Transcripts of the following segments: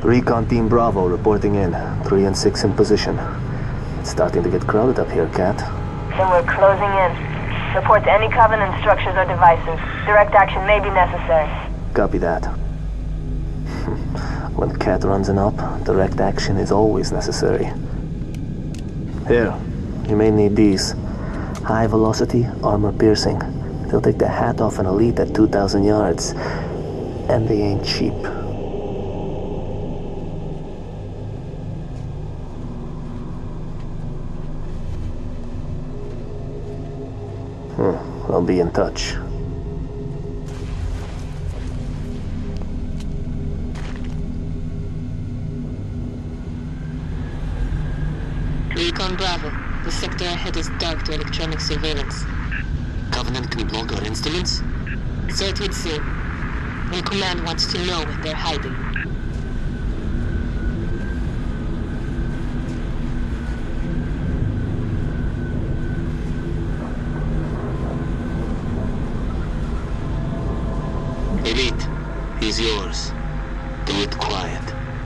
Recon Team Bravo reporting in. 3 and 6 in position. It's starting to get crowded up here, Kat. Then we're closing in. Report to any Covenant structures or devices. Direct action may be necessary. Copy that. When Kat runs an op, direct action is always necessary. Here, you may need these. High velocity, armor piercing. They'll take the hat off an elite at 2,000 yards. And they ain't cheap. I'll be in touch. Recon Bravo. The sector ahead is dark to electronic surveillance. Covenant can block our instruments? So it would seem. Your command wants to know what they're hiding. Elite, he's yours. Do it quiet.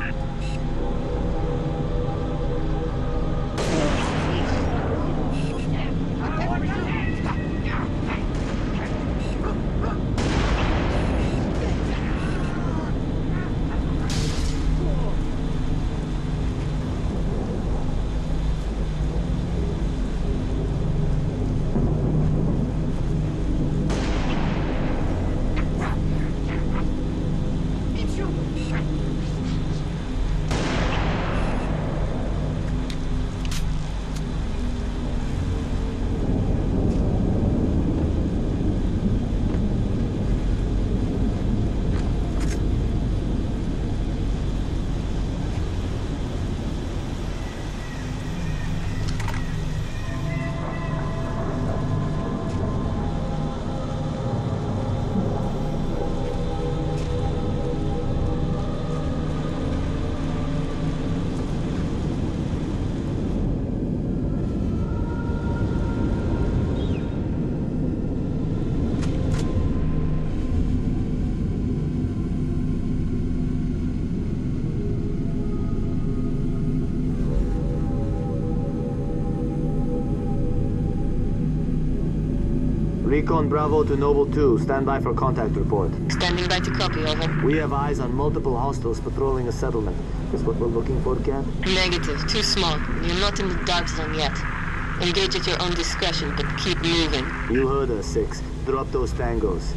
Recon Bravo to Noble 2. Stand by for contact report. Standing by to copy, over. We have eyes on multiple hostiles patrolling a settlement. Is what we're looking for, Kat? Negative. Too small. You're not in the dark zone yet. Engage at your own discretion, but keep moving. You heard us, 6. Drop those tangos.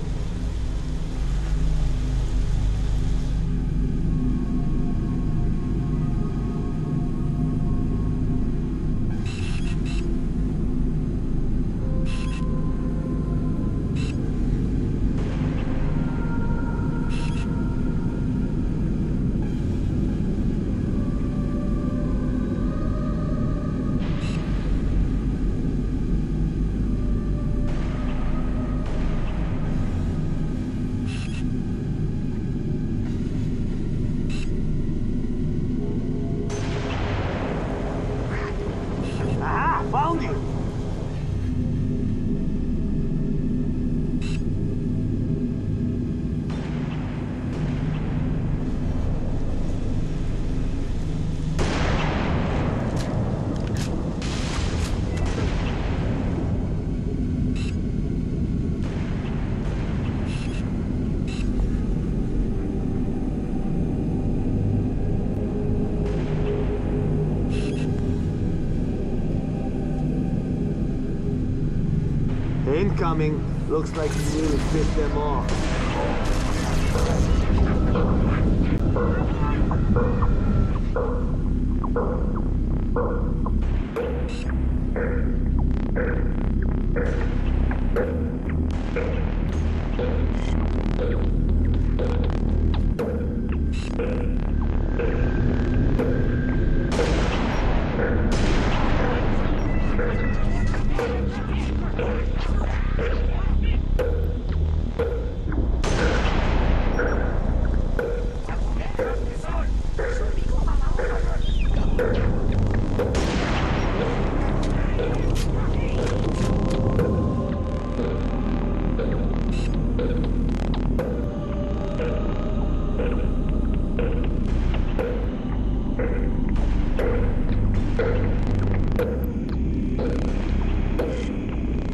Found you! Incoming. Looks like you really pissed them off.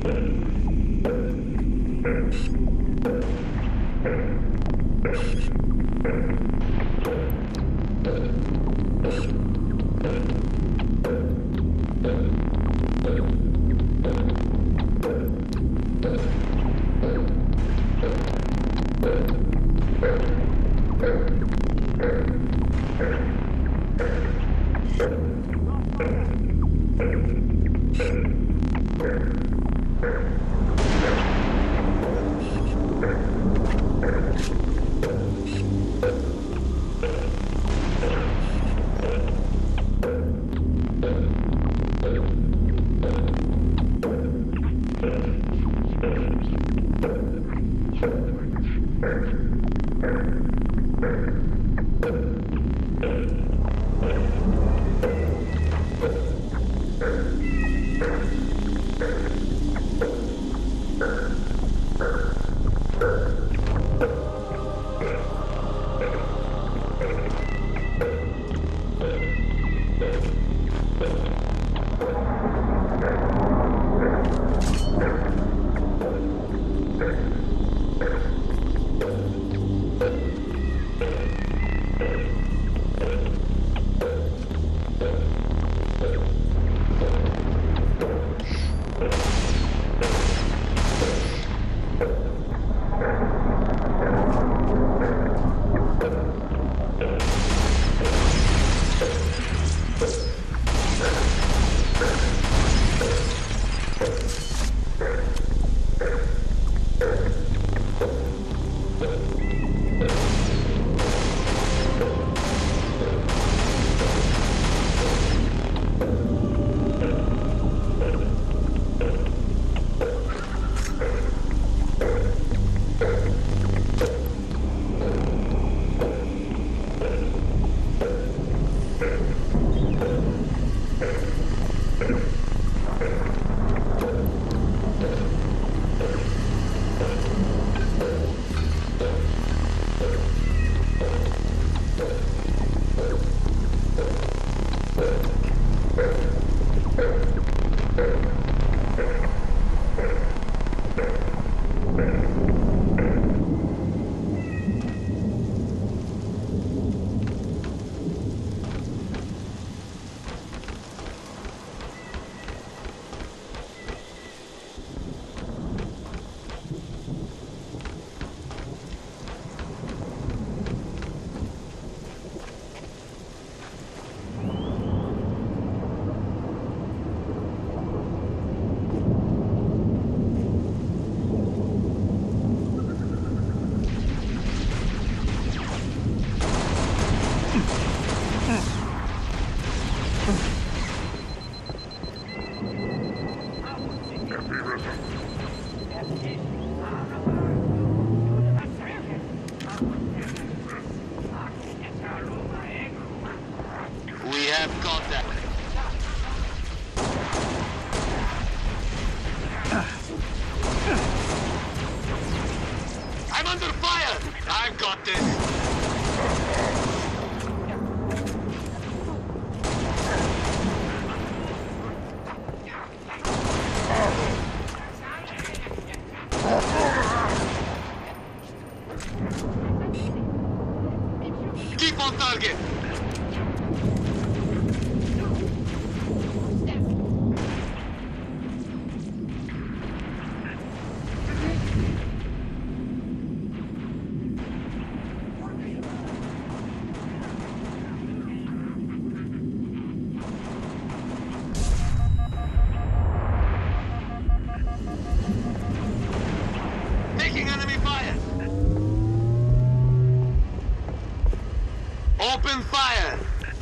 Open fire!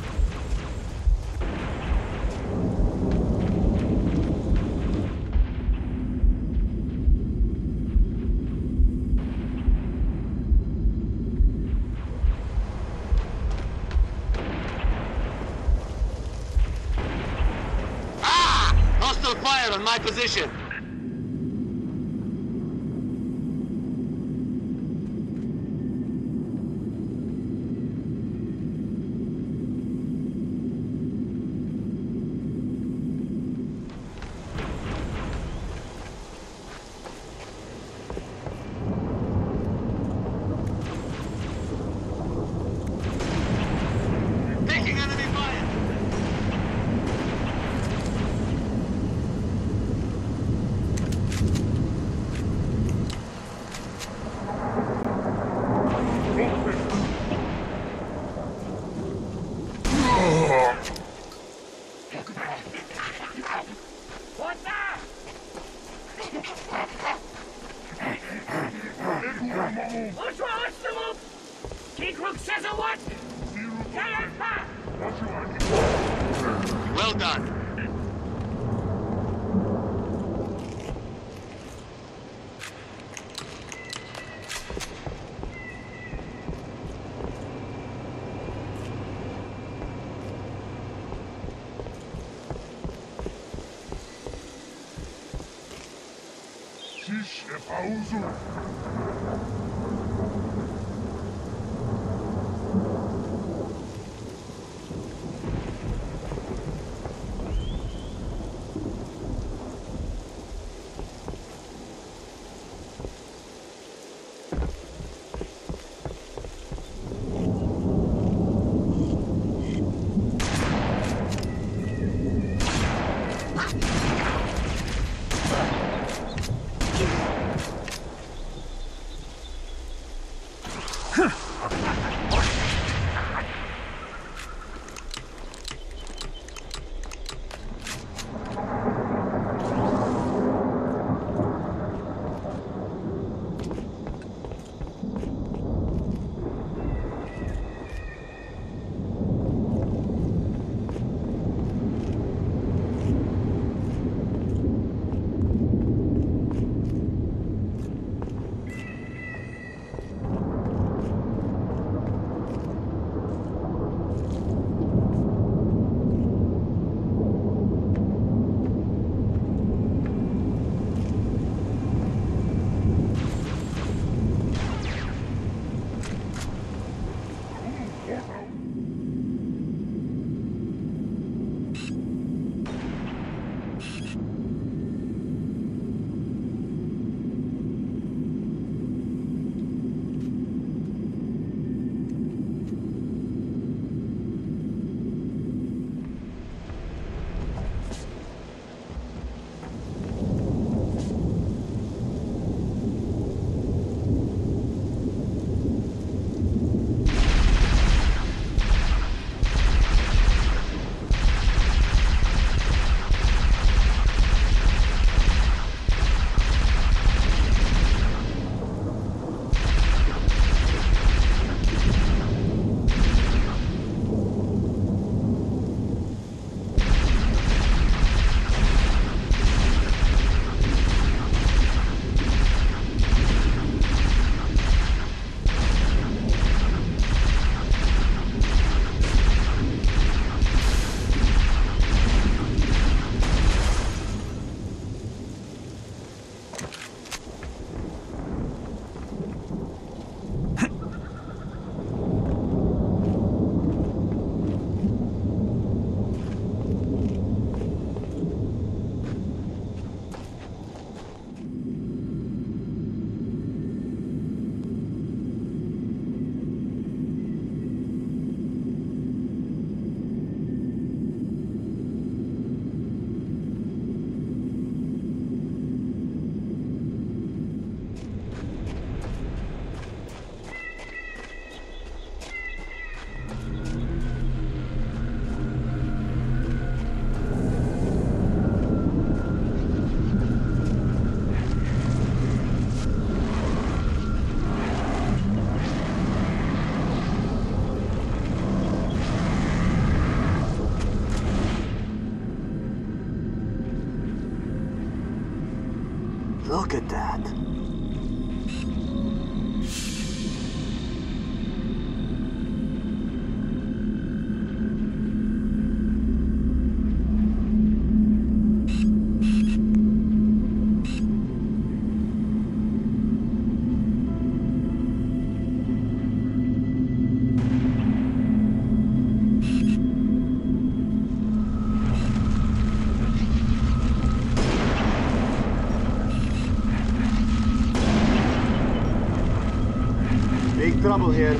Ah! Hostile fire on my position! Well done. Ciszę pauzu! Look at that. Big trouble here.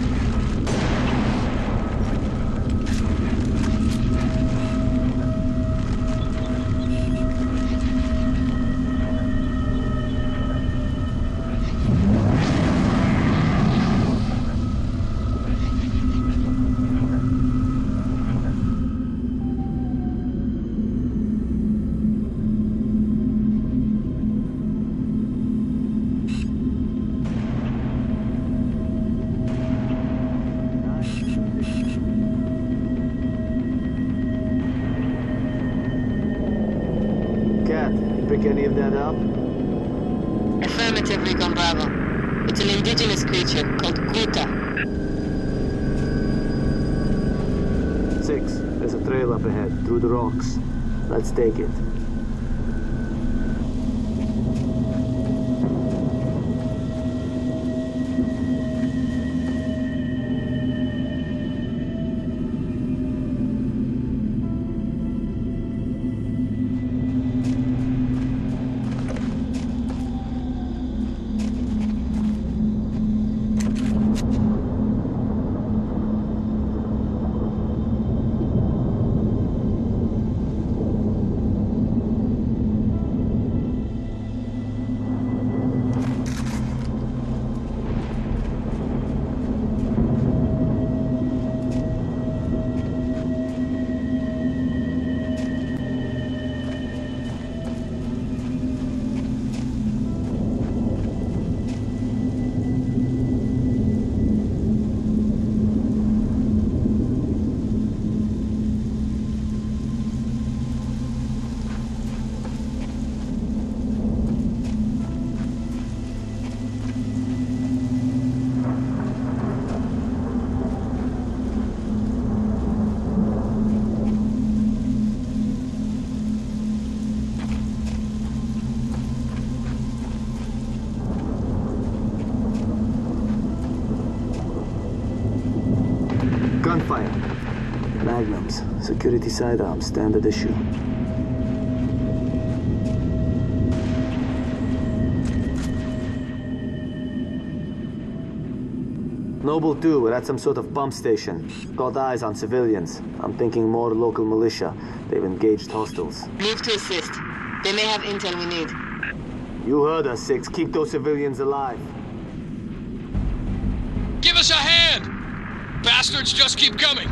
Affirmative, Recon Bravo. It's an indigenous creature called Kuta. 6. There's a trail up ahead, through the rocks. Let's take it. Gunfire. Magnums. Security sidearms. Standard issue. Noble 2, we're at some sort of pump station. Got eyes on civilians. I'm thinking more local militia. They've engaged hostiles. Move to assist. They may have intel we need. You heard us, 6. Keep those civilians alive. Give us a hand! Bastards just keep coming!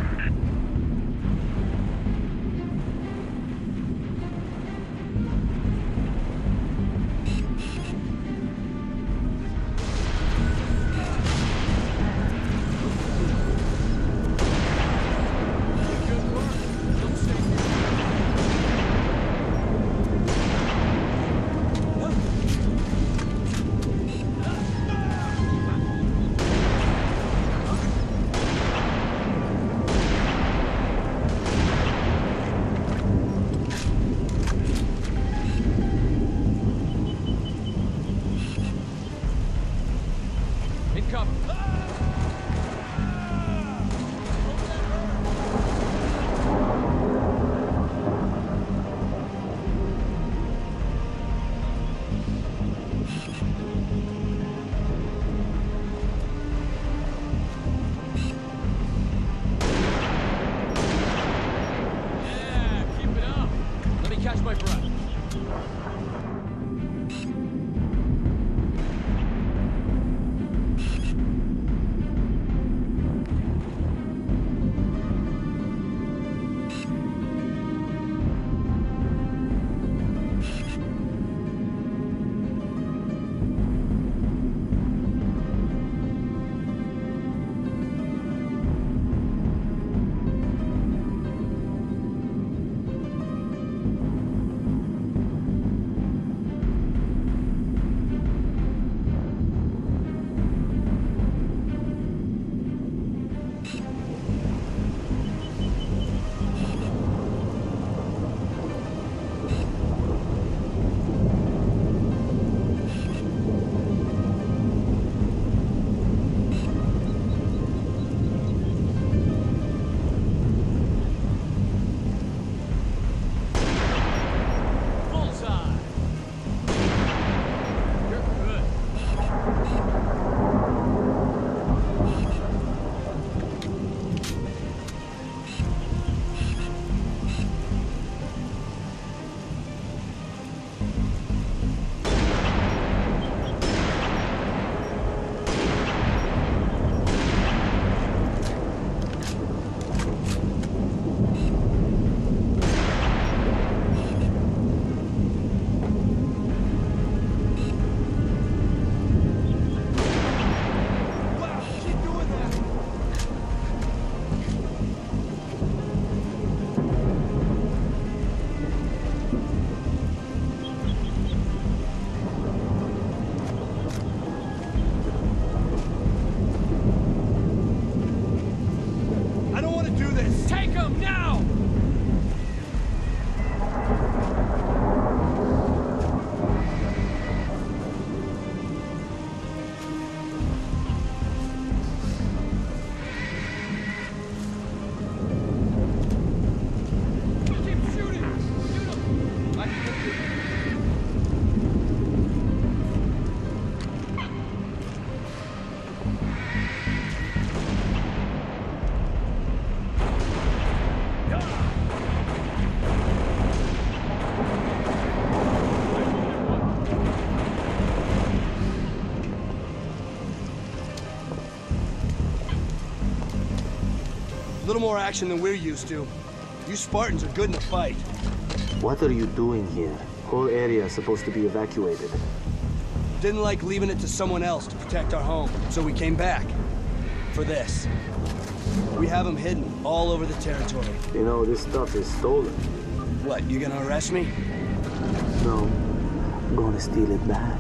little more action than we're used to. You Spartans are good in a fight. What are you doing here? Whole area is supposed to be evacuated. Didn't like leaving it to someone else to protect our home, so we came back. For this. We have them hidden all over the territory. You know, this stuff is stolen. What, you gonna arrest me? No, I'm gonna steal it back.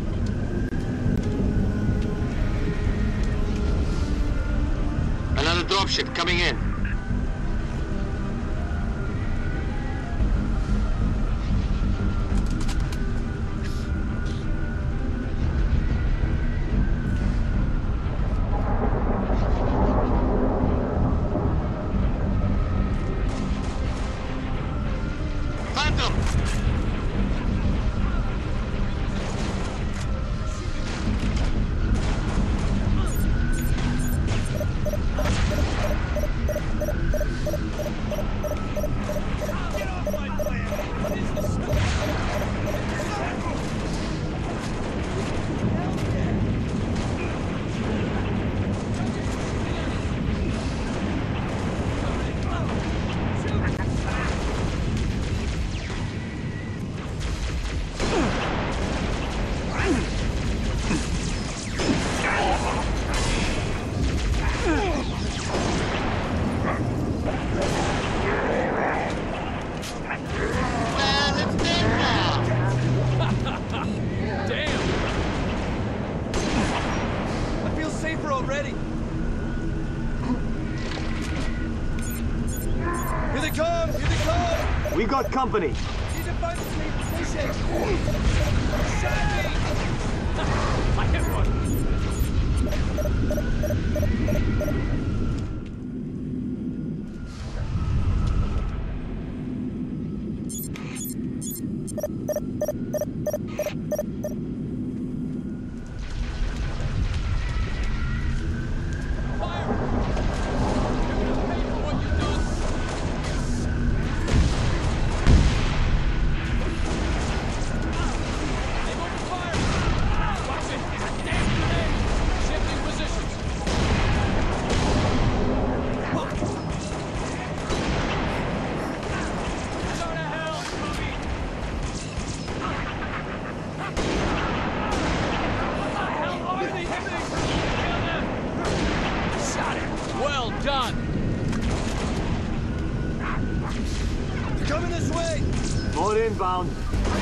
Another dropship coming in. We got company. Need to find a safe position. Shot me! I hit Inbound.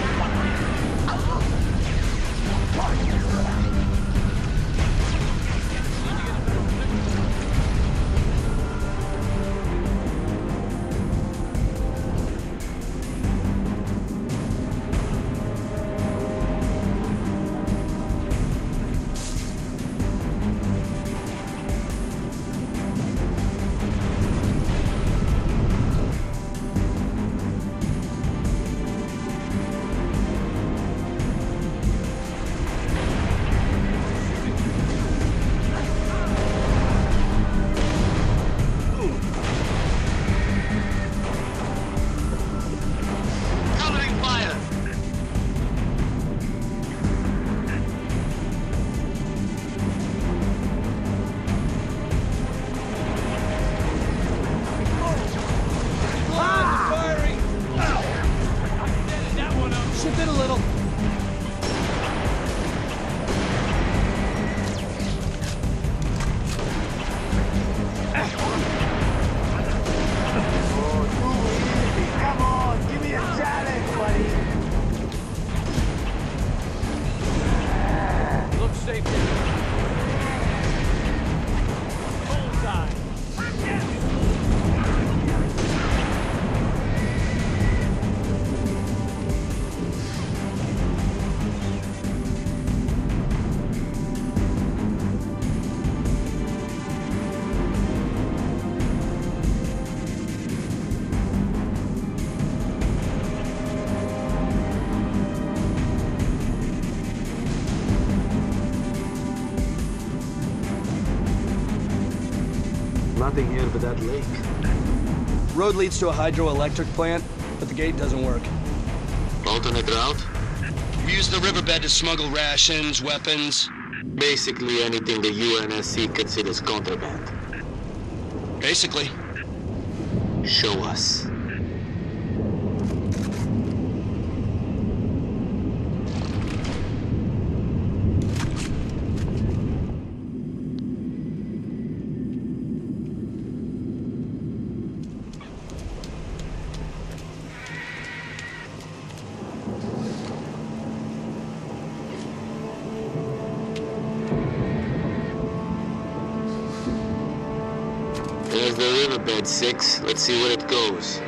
Nothing here but that lake. Road leads to a hydroelectric plant, but the gate doesn't work. Alternate route? We use the riverbed to smuggle rations, weapons. Basically anything the UNSC considers contraband. Basically. Show us. There's the riverbed, 6. Let's see where it goes.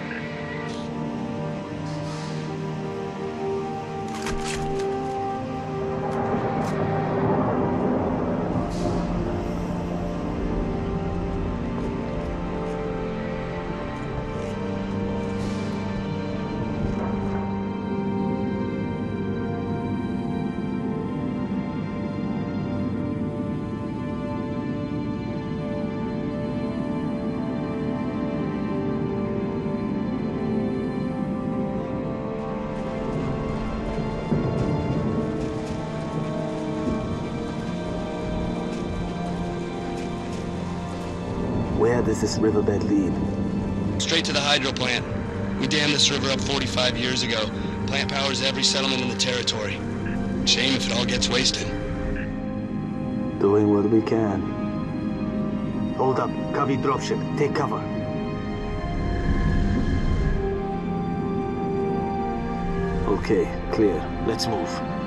Where does this riverbed lead? Straight to the hydro plant. We dammed this river up 45 years ago. Plant powers every settlement in the territory. Shame if it all gets wasted. Doing what we can. Hold up. Covey dropship. Take cover. Okay, clear. Let's move.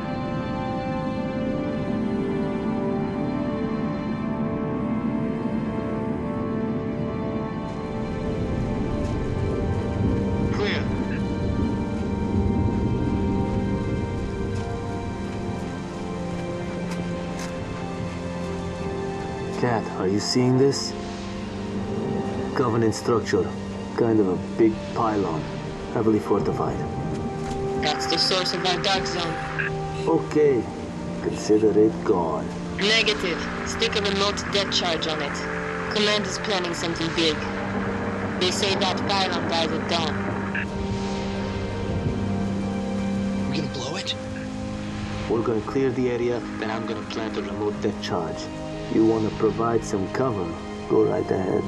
Cat, are you seeing this? Covenant structure. Kind of a big pylon. Heavily fortified. That's the source of our dark zone. Okay. Consider it gone. Negative. Stick a remote depth charge on it. Command is planning something big. They say that pylon dies at dawn. We gonna blow it? We're gonna clear the area, then I'm gonna plant a remote depth charge. You wanna provide some cover? Go right ahead.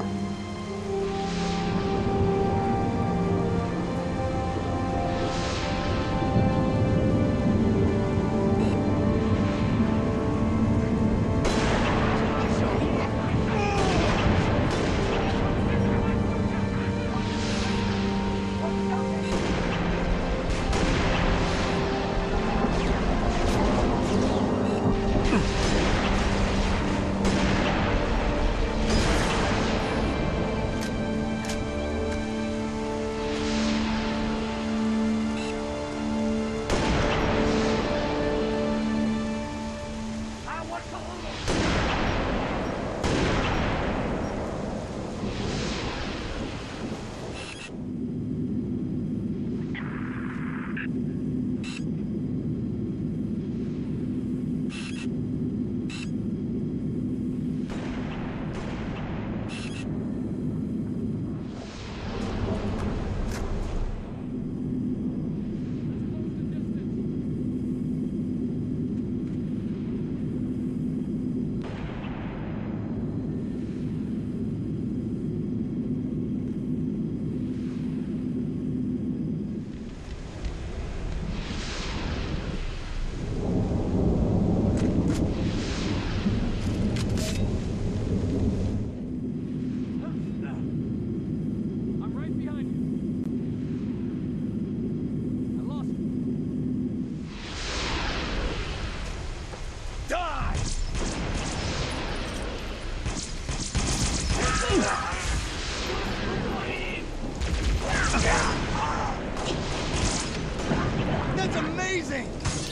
That's amazing!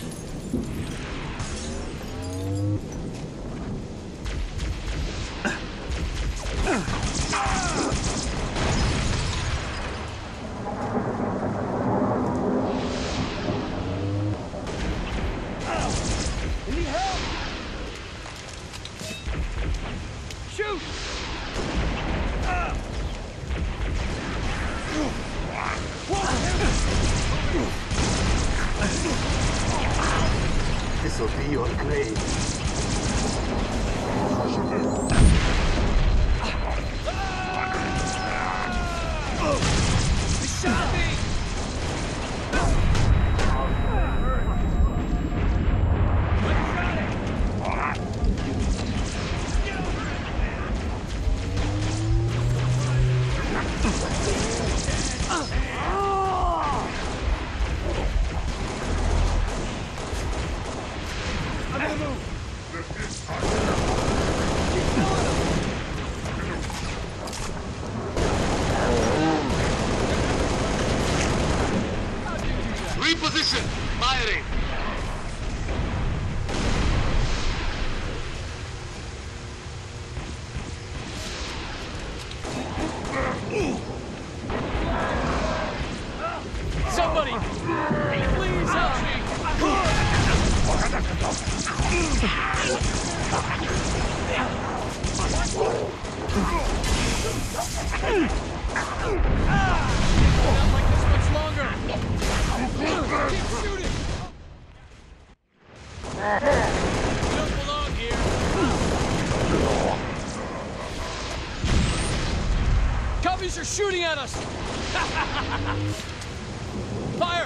Need help? Shoot! This'll be your grave. Oh! Enemies are shooting at us! Fire!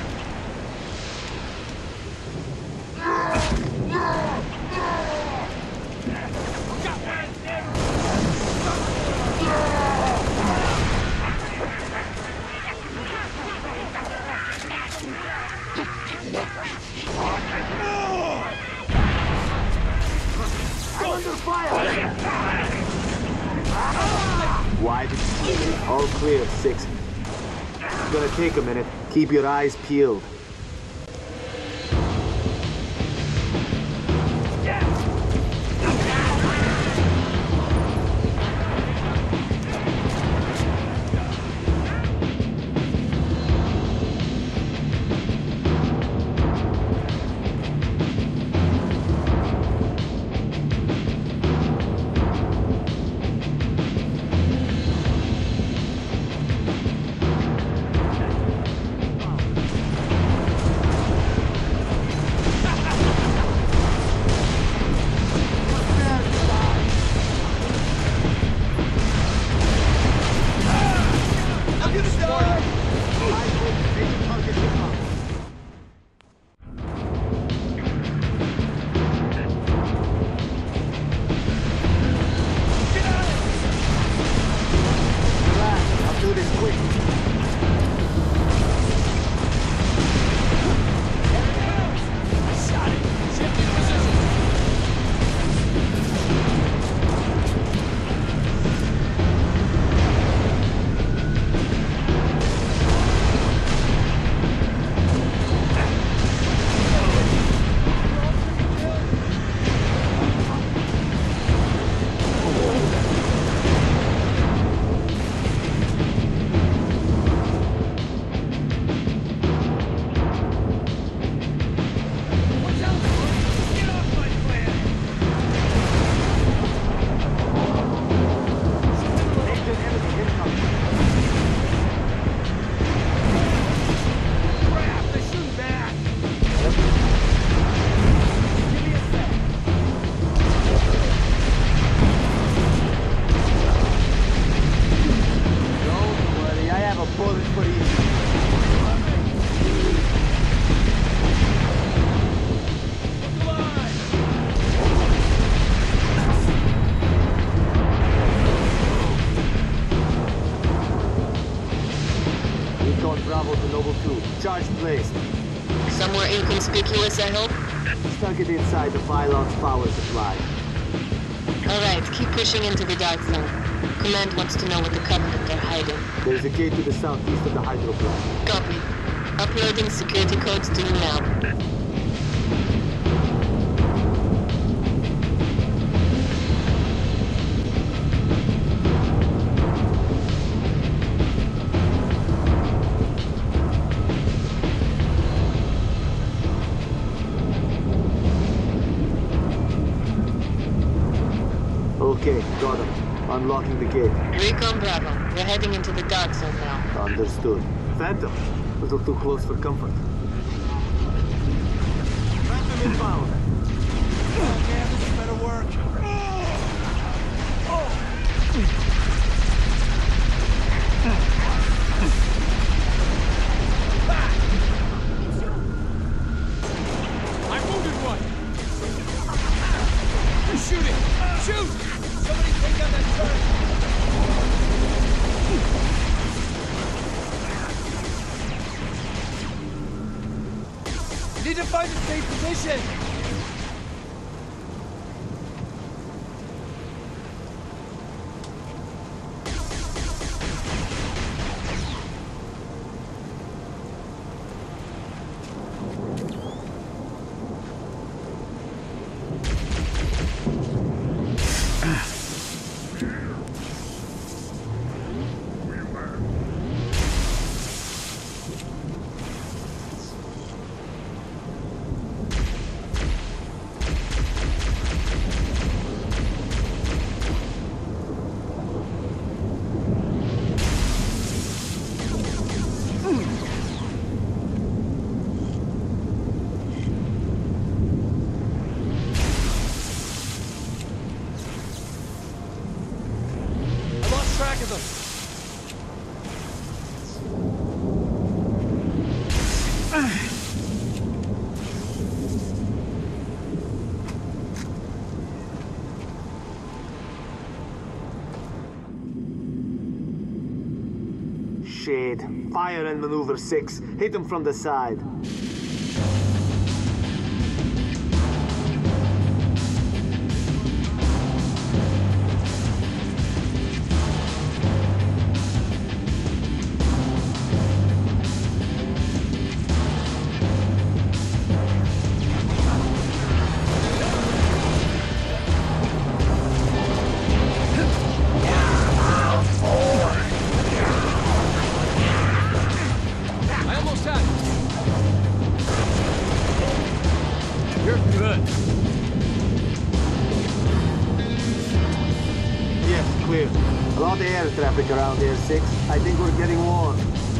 Wide and all clear, 6. It's gonna take a minute. Keep your eyes peeled. Charge placed. Somewhere inconspicuous, I hope? Stuck it inside the pylon's power supply. Alright, keep pushing into the dark zone. Command wants to know what the Covenant are hiding. There's a gate to the southeast of the hydro plant. Copy. Uploading security codes to you now. Okay, got him. Unlocking the gate. Recon Bravo. We're heading into the dark zone now. Understood. Phantom. A little too close for comfort. Phantom inbound. Oh man, this better work. I wounded one. They're shooting. Shoot! Somebody take out that turret. Need to find a safe position! Track of them. shade. Fire and maneuver 6. Hit them from the side. Traffic around here, 6. I think we're getting warm.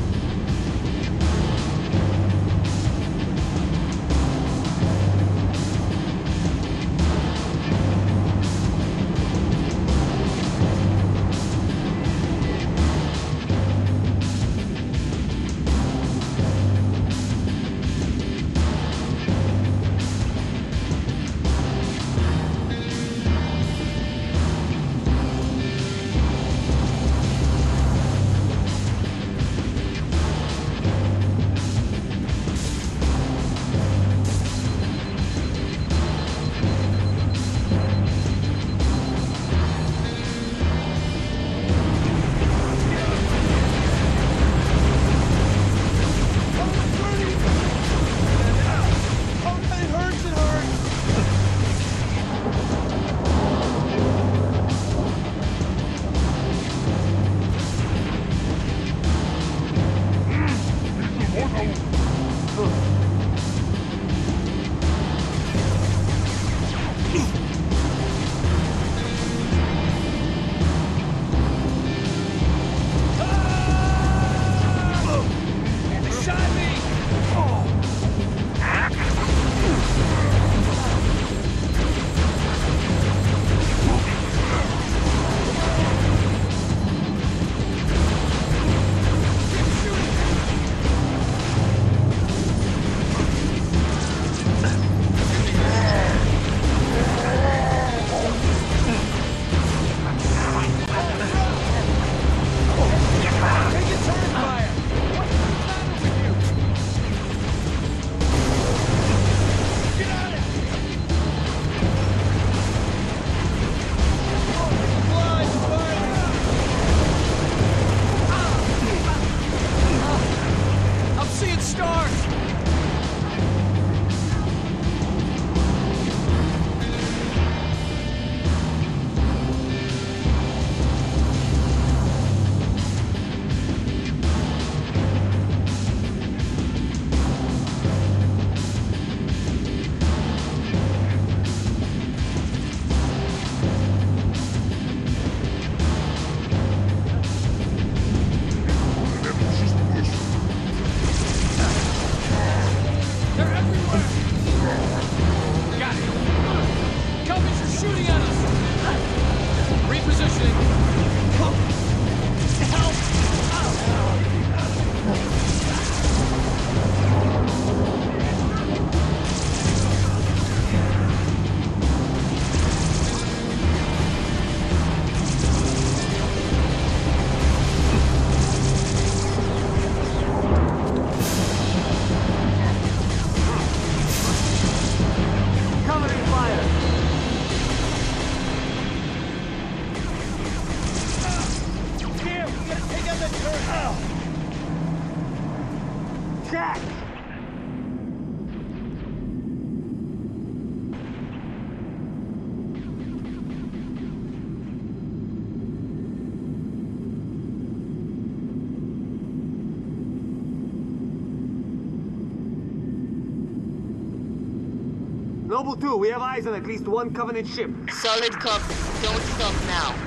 Noble 2, we have eyes on at least one Covenant ship. Solid copy. Don't stop now.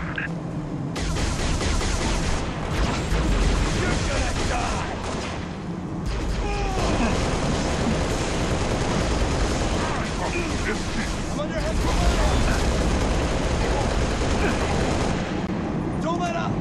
You're gonna die! I'm under heavy fire! Don't let up!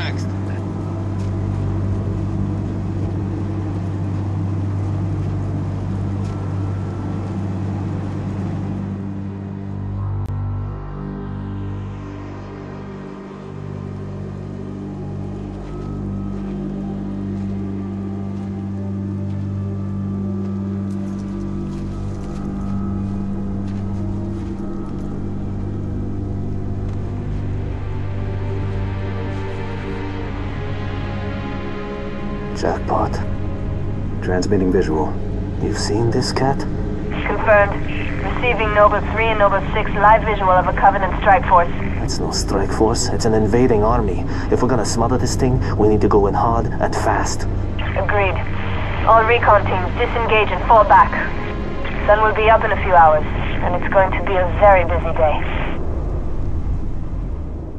next? Jackpot. Transmitting visual. You've seen this cat? Confirmed. Receiving Nova 3 and Nova 6 live visual of a Covenant strike force. It's no strike force, it's an invading army. If we're gonna smother this thing, we need to go in hard and fast. Agreed. All recon teams disengage and fall back. Sun will be up in a few hours, and it's going to be a very busy day.